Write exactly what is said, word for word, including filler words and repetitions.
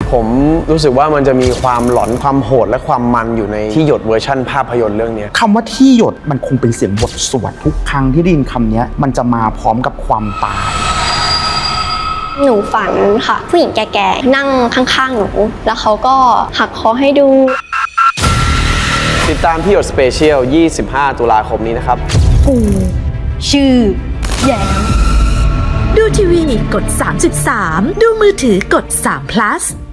ผมรู้สึกว่ามันจะมีความหลอนความโหดและความมันอยู่ในที่หยดเวอร์ชั่นภาพยนตร์เรื่องนี้คำว่าที่หยดมันคงเป็นเสียงบทสวดทุกครั้งที่ได้ยินคำนี้มันจะมาพร้อมกับความตายหนูฝันค่ะผู้หญิงแก่ๆนั่งข้างๆหนูแล้วเขาก็หักคอให้ดูติดตามที่หยดสเปเชียลยี่สิบห้าตุลาคมนี้นะครับกูชื่อแยมดูทีวีกดสามสิบสามดูมือถือกดสาม plus